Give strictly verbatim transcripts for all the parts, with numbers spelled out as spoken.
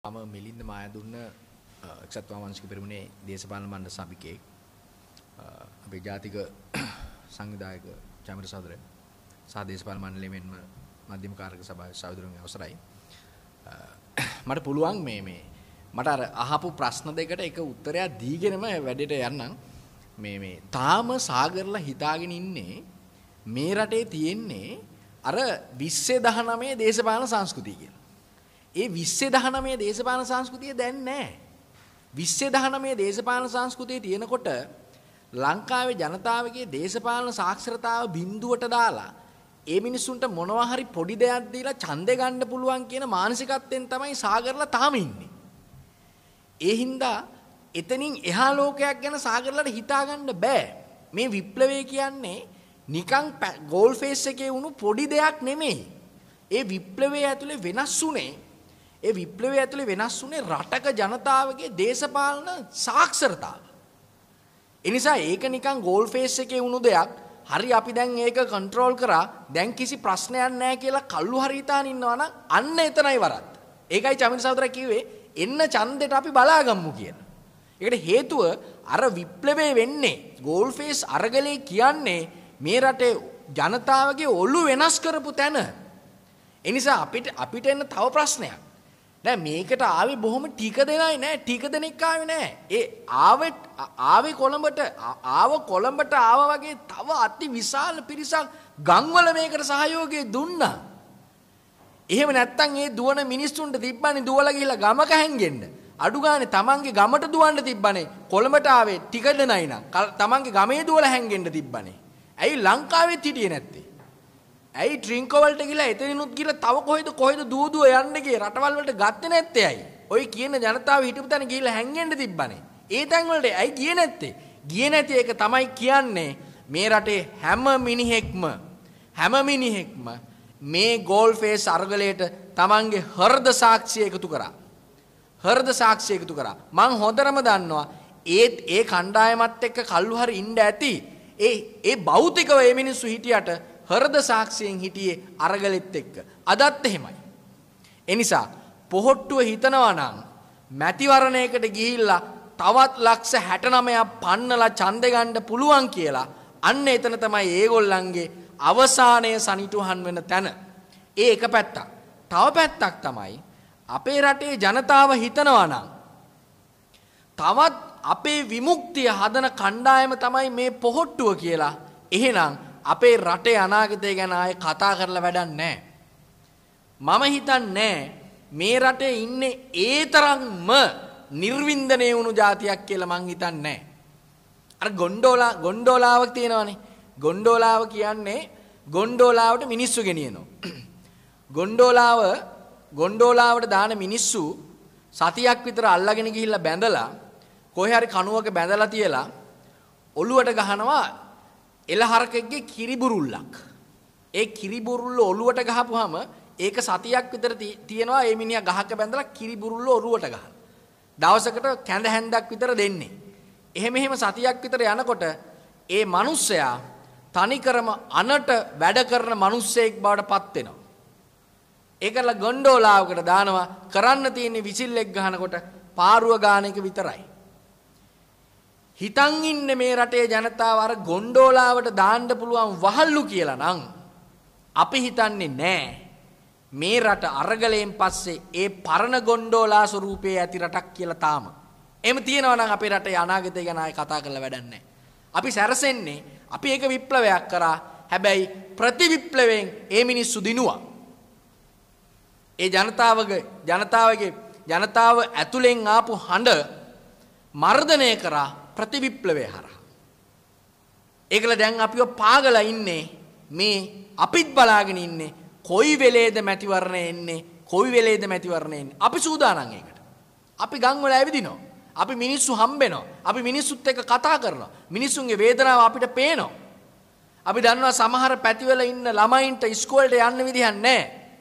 මම මිලින්ද මායදුන්න එක්සත් වාමංශික පෙරමුණේ දේශපාලන මණ්ඩල සභිකයෙක් අපේ ජාතික සංවිධායක චාමර සහෝදරයා සහ දේශපාලන මණ්ඩලයේ මෙන්ම මධ්‍යම කාර්යක සභාවේ සහෝදරුන්ගේ අවසරයි මට පුළුවන් මේ මේ මට අර අහපු ප්‍රශ්න දෙකට එක උත්තරයක් දීගෙනම වැඩේට යන්නම් මේ මේ තාම සාගරලා හිතාගෙන ඉන්නේ මේ රටේ තියෙන්නේ අර විස්සේ දහනවය දේශපාලන සංස්කෘතිය කියලා. ඒ විස්සේ දහනවය දේශපාලන සංස්කෘතිය දැන් නැහැ. විස්සේ දහනවය දේශපාලන සංස්කෘතිය තියෙනකොට ලංකාවේ ජනතාවගේ දේශපාලන සාක්ෂරතාව බිඳුවට දාලා ඒ මිනිසුන්ට මොනවා හරි පොඩි දෙයක් දීලා ඡන්දේ ගන්න පුළුවන් කියන මානසිකත්වයෙන් තමයි සාගරලා තාම ඉන්නේ. ඒ හින්දා එතනින් එහා ලෝකයක් ගැන සාගරලාට හිතා ගන්න බෑ. මේ විප්ලවය කියන්නේ නිකන් ගෝල් ෆේස් එකේ වුණු පොඩි දෙයක් නෙමෙයි. ඒ විප්ලවය ඇතුලේ වෙනස් වුණේ ඒ විප්ලවය ඇතුලේ වෙනස් වුණේ රටක ජනතාවගේ දේශපාලන සාක්ෂරතාව. ඒ නිසා ඒක නිකන් ගෝල් ෆේස් එකේ වුණු දෙයක්. හරි අපි දැන් ඒක කන්ට්‍රෝල් කරා දැන් කිසි ප්‍රශ්නයක් නැහැ කියලා කල්ලු හරි හිතාන ඉන්නවා නම් අන්න එතනයි වරද්ද. ඒකයි චමින් සහෝදරයා කිව්වේ එන්න ඡන්දෙට අපි බලාගමු කියලා. ඒකට හේතුව අර විප්ලවය වෙන්නේ ගෝල් ෆේස් අරගලේ කියන්නේ මේ රටේ ජනතාවගේ ඔළුව වෙනස් කරපු තැන. ඒ නිසා අපිට අපිට එන්න තව ප්‍රශ්නයක්. දැන් මේකට ආවේ බොහොම ටික දෙනයි නෑ ටික දෙනෙක් ආවේ නෑ. ඒ ආවේ ආවේ කොළඹට ආව කොළඹට ආව වගේ තව අති විශාල පිරිසක් ගම්වල මේකට සහයෝගය දුන්නා. එහෙම නැත්තම් ඒ දුවන මිනිස්සුන්ට තිබ්බනේ දුවලා ගිහිල්ලා ගමක හැංගෙන්න. අඩු ගානේ තමන්ගේ ගමට දුවන්න තිබ්බනේ. කොළඹට ආවේ ටික දෙනයි නම් තමන්ගේ ගමේ දුවලා හැංගෙන්න තිබ්බනේ. ඇයි ලංකාවෙත් හිටියේ නැත්තේ? ඇයි ට්‍රින්කෝ වලට ගිහලා එතනිනුත් ගිහලා තව කොහෙද කොහෙද දුව දුව යන්න ගියේ රටවල් වලට ගත්තේ නැත්තේ ඇයි? ඔය කියන ජනතාව හිටපු තැන ගිහලා හැංගෙන්න තිබ්බනේ. ඒ තැන් වලට ඇයි ගියේ නැත්තේ? ගියේ නැති එක තමයි කියන්නේ මේ රටේ හැම මිනිහෙක්ම හැම මිනිහෙක්ම මේ ගෝල් ෆේස් අරගලයට තමන්ගේ හෘද සාක්ෂිය එකතු කරා. හෘද සාක්ෂිය එකතු කරා. මං හොඳටම දන්නවා ඒත් ඒ කණ්ඩායමත් එක්ක කල්ලු හරි ඉන්න ඇති. ඒ ඒ භෞතිකව මේ මිනිස්සු හිටියට හෘද සාක්ෂියෙන් හිටියේ අරගලෙත් එක්ක. අදත් එහෙමයි. ඒ නිසා පොහොට්ටුව හිතනවා නම් මැතිවරණයකට ගිහිල්ලා තවත් ලක්ෂ හැට නවයක් පන්නලා ඡන්දෙ ගන්න පුළුවන් කියලා අන්න එතන තමයි ඒගොල්ලන්ගේ අවසානයේ සනිටුහන් වෙන තැන. ඒ එක පැත්තක්. තව පැත්තක් තමයි අපේ රටේ ජනතාව හිතනවා නම් තවත් අපේ විමුක්තිය හදන කණ්ඩායම තමයි මේ පොහොට්ටුව කියලා. එහෙනම් අපේ රටේ අනාගතය ගැන ආයේ කතා කරලා වැඩක් නැහැ. මම හිතන්නේ මේ රටේ ඉන්නේ ඒ තරම්ම නිර්වින්දනය වුණු જાතියක් කියලා මං හිතන්නේ නැහැ. අර ගොන්ඩෝලා ගොන්ඩෝලාවක් තියෙනවනේ. ගොන්ඩෝලාව කියන්නේ ගොන්ඩෝලාවට මිනිස්සු ගෙනියනවා. ගොන්ඩෝලාව ගොන්ඩෝලාවට දාන මිනිස්සු සතියක් විතර අල්ලගෙන ගිහිල්ලා බැඳලා කොහේ හරි කණුවක බැඳලා තියලා ඔළුවට ගහනවා එළහරකෙක්ගේ කිරිබුරුල්ලක්. ඒ කිරිබුරුල්ල ඔළුවට ගහපුවාම ඒක සතියක් විතර තියෙනවා ඒ මිනිහා ගහක බැඳලා කිරිබුරුල්ල ඔළුවට ගහන. දවසකට කැඳ හැන්දක් විතර දෙන්නේ. එහෙම එහෙම සතියක් විතර යනකොට ඒ මිනිස්සයා තනිකරම අනට වැඩ කරන මිනිස්සෙක් බවට පත් වෙනවා. ඒකල ගොන්ඩෝලාවකට දානවා කරන්න තියෙන්නේ විසිල් එක් ගහනකොට පාරුව ගාන එක විතරයි. හිතන් ඉන්නේ මේ රටේ ජනතාව අර ගොන්ඩෝලාවට දාන්න පුළුවන් වහල්ලු කියලා නම් අපි හිතන්නේ නෑ මේ රට අරගලයෙන් පස්සේ ඒ පරණ ගොන්ඩෝලා ස්වරූපයේ ඇති රටක් කියලා තාම. එහෙම තියෙනවා නම් අපේ රටේ අනාගතය ගැන ආයෙ කතා කරලා වැඩක් නෑ. අපි සැරසෙන්නේ අපි ඒක විප්ලවයක් කරා. හැබැයි ප්‍රතිවිප්ලවයෙන් ඒ මිනිස්සු දිනුවා. ඒ ජනතාවගේ ජනතාවගේ ජනතාව ඇතුලෙන් ආපු හඬ මර්ධනය කරා ප්‍රතිවිප්ලවය හරහා. ඒකල දැන් අපිව පාගලා ඉන්නේ මේ අපිත් බලාගෙන ඉන්නේ කොයි වෙලේද මැතිවරණය එන්නේ කොයි වෙලේද මැතිවරණය එන්නේ. අපි සූදානම් ඒකට. අපි ගම් වල ඇවිදිනවා. අපි මිනිස්සු හම්බෙනවා. අපි මිනිස්සුත් එක්ක කතා කරනවා. මිනිස්සුන්ගේ වේදනාව අපිට පේනවා. අපි දන්නවා සමහර පැතිවල ඉන්න ළමයින්ට ඉස්කෝලේට යන්න විදිහක් නැහැ.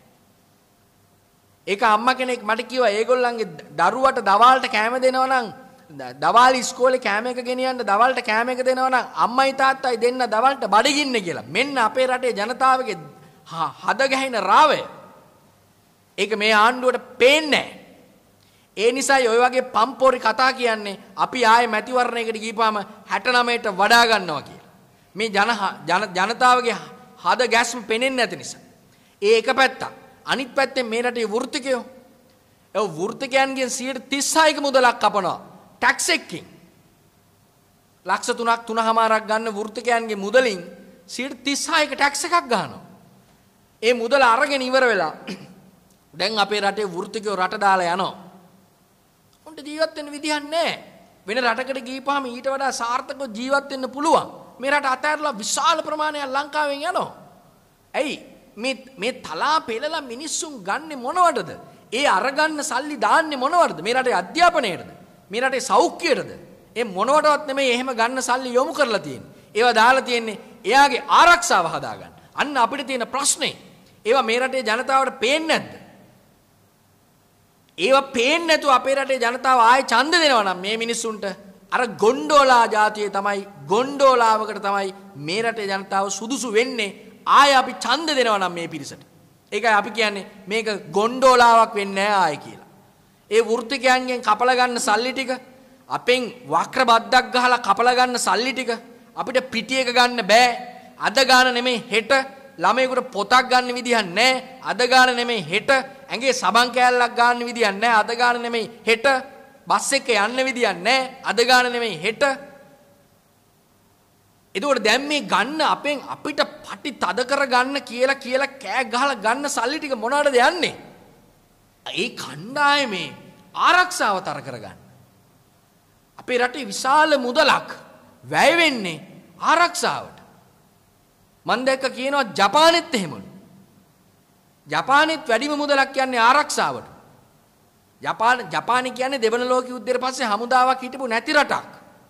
ඒක අම්මා කෙනෙක් මට කිව්වා ඒගොල්ලන්ගේ දරුවට දවාලට කෑම දෙනවා නම් දවාල ඉස්කෝලේ කෑම එක ගෙනියන්න දවල්ට කෑම එක දෙනවා නම් අම්මයි තාත්තයි දෙන්න දවල්ට බඩගින්න කියලා. මෙන්න අපේ රටේ ජනතාවගේ හද ගැහින රාවය. ඒක මේ ආණ්ඩුවට පේන්නේ නැහැ. ඒ නිසායි ඔය වගේ පම්පෝරි කතා කියන්නේ අපි ආයේ මැතිවරණයකට ගිහපුවාම හැට නවයට වඩා ගන්නවා කියලා. මේ ජන ජනතාවගේ හද ගැස්ම පෙනෙන්නේ නැති නිසා. ඒ එක පැත්තක්. අනිත් පැත්තෙන් මේ රටේ වෘත්තිකයෝ ඒ වෘත්තිකයන්ගෙන් සියයට තිස් හයක මුදලක් කපනවා ටැක්ස් එකකින්. ලක්ෂ තුනක් තුනමාරක් ගන්න වෘත්තිකයන්ගේ මුදලින් සියයට තිස් හයක ටැක්ස් එකක් ගන්නවා. ඒ මුදල අරගෙන ඉවර වෙලා දැන් අපේ රටේ වෘත්තිකයෝ රට දාලා යනවා. උන්ට ජීවත් වෙන්න විදිහක් නැහැ. වෙන රටකට ගිහපුවාම ඊට වඩා සාර්ථකව ජීවත් වෙන්න පුළුවන්. මේ රට අතහැරලා විශාල ප්‍රමාණයක් ලංකාවෙන් යනවා. ඇයි මේ මේ තලා පෙළලා මිනිස්සුන් ගන්නෙ මොනවටද? ඒ අරගන්න සල්ලි දාන්නේ මොනවටද? මේ රටේ අධ්‍යාපනයටද? මේ රටේ සෞඛ්‍යයටද? ඒ මොනවටවත් නෙමෙයි එහෙම ගන්න සල්ලි යොමු කරලා තියෙන්නේ. ඒවා දාලා තියෙන්නේ එයාගේ ආරක්ෂාව හදාගන්න. අන්න අපිට තියෙන ප්‍රශ්නේ. ඒවා මේ රටේ ජනතාවට පේන්නේ නැද්ද? ඒවා පේන්නේ නැතුව අපේ රටේ ජනතාව ආයේ ඡන්ද දෙනවා නම් මේ මිනිස්සුන්ට අර ගොන්ඩෝලා જાතියේ තමයි ගොන්ඩෝලාවකට තමයි මේ රටේ ජනතාව සුදුසු වෙන්නේ. ආයේ අපි ඡන්ද දෙනවා නම් මේ පිරිසට. ඒකයි අපි කියන්නේ මේක ගොන්ඩෝලාවක් වෙන්නේ නැහැ ආයේ කියලා. ඒ වෘත්තිකයන්ගෙන් කපලා ගන්න සල්ලි ටික අපෙන් වක්‍ර බද්දක් ගහලා කපලා ගන්න සල්ලි ටික අපිට පිටියක ගන්න බෑ. අද ගාන නෙමෙයි හෙට ළමයෙකුට පොතක් ගන්න විදිහක් නැහැ. අද ගාන නෙමෙයි හෙට ඇඟේ සබන් කෑල්ලක් ගන්න විදිහක් නැහැ. අද ගාන නෙමෙයි හෙට බස් එක යන්න විදියක් නැහැ. අද ගාන නෙමෙයි හෙට. එතකොට දැන් මේ ගන්න අපෙන් අපිට පටි තද කර ගන්න කියලා කියලා කෑ ගහලා ගන්න සල්ලි ටික මොනවටද යන්නේ? ඒ කණ්ඩායමේ ආරක්ෂාව තර කරගන්න. අපේ රටේ විශාල මුදලක් වැය වෙන්නේ ආරක්ෂාවට. මම දැක්ක කියනවා ජපානෙත් එහෙමලු. ජපානෙත් වැඩිම මුදලක් කියන්නේ ආරක්ෂාවට. ජපාන ජපානය කියන්නේ දෙවන ලෝක යුද්ධයට පස්සේ හමුදාවක් හිටපු නැති රටක්.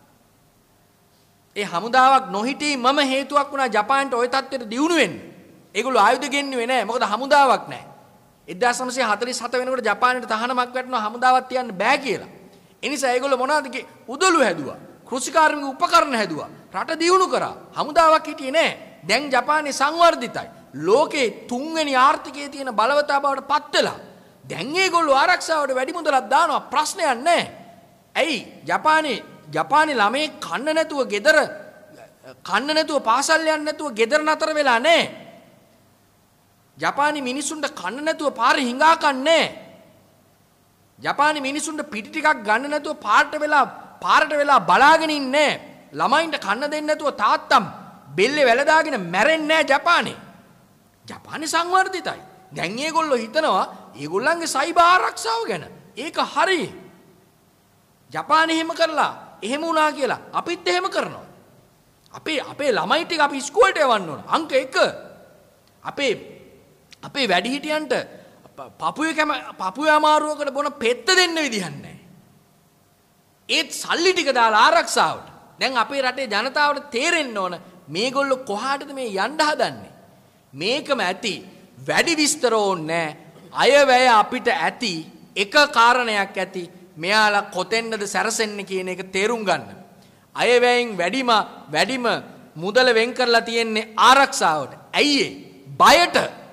ඒ හමුදාවක් නොහිටී මම හේතුවක් වුණා ජපානට ওই තත්ත්වයට දියුණු වෙන්න. ඒගොල්ලෝ ආයුධ ගෙන්නුවේ නැහැ. මොකද හමුදාවක් නැහැ. එක්දාස් නවසිය හතළිස් හත වෙනකොට ජපානයට තහනමක් වැටෙනවා හමුදාවක් තියන්න බෑ කියලා. ඒ නිසා ඒගොල්ලෝ මොනවද කියේ? උදළු හැදුවා. කෘෂිකාර්මික උපකරණ හැදුවා. රට දියුණු කරා. හමුදාවක් හිටියේ නැහැ. දැන් ජපානයේ සංවර්ධිතයි. ලෝකේ තුන්වෙනි ආර්ථිකයේ තියෙන බලවතා බවට පත් වෙලා. දැන් ඒගොල්ලෝ ආරක්ෂාවට වැඩි මුදලක් දානවා ප්‍රශ්නයක් නැහැ. ඇයි ජපානයේ ජපානයේ ළමයි කන්න නැතුව ගෙදර කන්න නැතුව පාසල් යන්න නැතුව ගෙදර නතර වෙලා නැහැ. ජපානයේ මිනිසුන්ට කන්න නැතුව පාරේ හිඟා කන්නේ. ජපානයේ මිනිසුන්ට පිටි ටිකක් ගන්න නැතුව පාරට වෙලා පාරට වෙලා බලාගෙන ඉන්නේ. ළමයින්ට කන්න දෙන්නේ නැතුව තාත්තම් බෙල්ලේ වැලදාගෙන මැරෙන්නේ නැහැ ජපානයේ. ජපානයේ සංවර්ධිතයි. දැන් ඒගොල්ලෝ හිතනවා ඒගොල්ලන්ගේ සයිබර් ආරක්ෂාව ගැන. ඒක හරි. ජපානයේ එහෙම කරලා එහෙම වුණා කියලා අපිත් එහෙම කරනවා. අපේ අපේ ළමයි ටික අපි ඉස්කෝලේට යවන්න ඕන. අංක එක. අපේ අපේ වැඩිහිටියන්ට පපුවේ කැම පපුවේ අමාරුවකට බොන පෙත්ත දෙන්න විදිහක් නැහැ. ඒත් සල්ලි ටික දාලා ආරක්ෂාවට. දැන් අපේ රටේ ජනතාවට තේරෙන්න ඕන මේගොල්ලෝ කොහාටද මේ යන්න හදන්නේ. මේකම ඇති වැඩි විස්තර ඕනේ අයවැය අපිට ඇති එක කාරණයක් ඇති මෙයාලා කොතෙන්ද සැරසෙන්නේ කියන එක තේරුම් ගන්න. අයවැයෙන් වැඩිම වැඩිම මුදල වෙන් කරලා තියෙන්නේ ආරක්ෂාවට. ඇයි ඒ? බයට.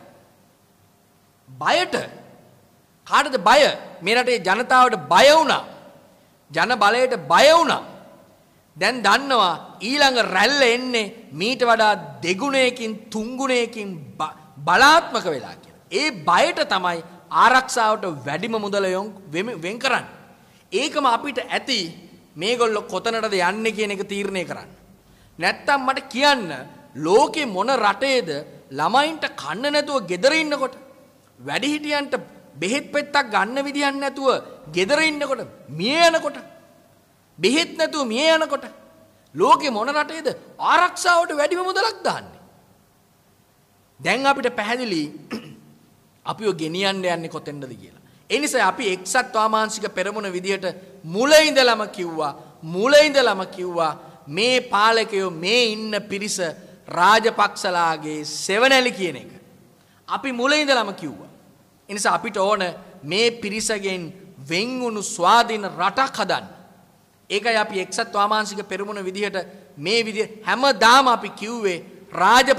බයට. කාටද බය? මේ රටේ ජනතාවට බය වුණා. ජන බලයට බය වුණා. දැන් දන්නවා ඊළඟ රැල්ල එන්නේ මීට වඩා දෙගුණයකින් තුන්ගුණයකින් බලාත්මක වෙලා කියලා. ඒ බයට තමයි ආරක්ෂාවට වැඩිම මුදල වෙන් කරන්නේ. ඒකම අපිට ඇති මේගොල්ලෝ කොතනටද යන්නේ කියන එක තීරණය කරන්න. නැත්තම් මට කියන්න ලෝකේ මොන රටේද ළමයින්ට කන්න නැතුව ගෙදර ඉන්නකොට වැඩිහිටියන්ට බෙහෙත් පෙත්තක් ගන්න විදිහක් නැතුව ගෙදර ඉන්නකොට මිය යනකොට බෙහෙත් නැතුව මිය යනකොට ලෝකේ මොන රටේද ආරක්ෂාවට වැඩිම මුදලක් දාන්නේ. දැන් අපිට පැහැදිලි අපිව ගෙනියන්න යන්නේ කොතෙන්ද කියලා. ඒ නිසා අපි එක්සත් වාමාංශික පෙරමුණ විදියට මුල ඉඳලම කිව්වා මුල ඉඳලම කිව්වා මේ පාලකයෝ මේ ඉන්න පිරිස රාජපක්ෂලාගේ සෙවණැලි කියන එක. අපි මුල ඉඳලම කිව්වා. ඒ නිසා අපිට ඕන මේ පිරිසගෙන් වෙන් වුණු ස්වාධීන රටක් හදන්න. ඒකයි අපි එක්සත් වාමාංශික පෙරමුණ විදිහට මේ විදිහ හැමදාම අපි කිව්වේ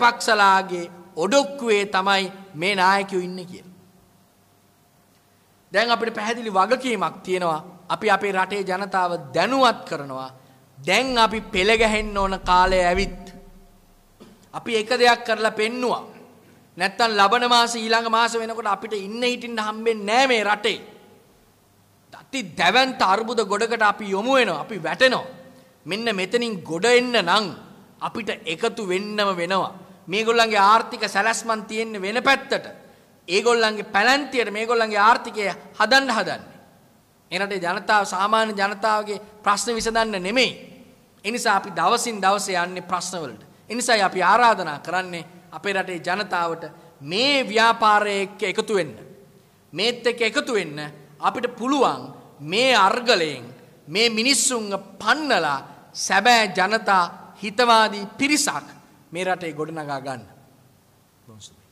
රාජපක්ෂලාගේ ඔඩොක්කුවේ තමයි මේ නායකයෝ ඉන්නේ කියලා. දැන් අපිට පැහැදිලි වගකීමක් තියෙනවා. අපි අපේ රටේ ජනතාව දැනුවත් කරනවා. දැන් අපි පෙළ ගැහෙන්න ඕන කාලය ඇවිත්. අපි එක දෙයක් කරලා පෙන්නුවා. නැත්තම් ලබන මාසේ ඊළඟ මාසේ වෙනකොට අපිට ඉන්න හිටින්න හම්බෙන්නේ නැහැ මේ රටේ. අති දැවැන්ත අර්බුද ගොඩකට අපි යොමු වෙනවා. අපි වැටෙනවා. මෙන්න මෙතනින් ගොඩ එන්න නම් අපිට එකතු වෙන්නම වෙනවා. මේගොල්ලන්ගේ ආර්ථික සැලැස්මන් තියෙන්නේ වෙන පැත්තට. ඒගොල්ලන්ගේ පැලැන්තියට මේගොල්ලන්ගේ ආර්ථිකය හදන්න හදන්නේ. ඒ රටේ ජනතාව සාමාන්‍ය ජනතාවගේ ප්‍රශ්න විසඳන්න නෙමෙයි. ඒ නිසා අපි දවසින් දවස යන්නේ ප්‍රශ්න වලට. ඒ නිසායි අපි ආරාධනා කරන්නේ අපේ රටේ ජනතාවට මේ ව්‍යාපාරයේ එක්ක එකතු වෙන්න. මේත් එක්ක එකතු වෙන්න අපිට පුළුවන් මේ අර්ගලයෙන් මේ මිනිස්සුන්ව පන්නලා සැබෑ ජනතා හිතවාදී පිරිසක් මේ රටේ ගොඩනගා ගන්න.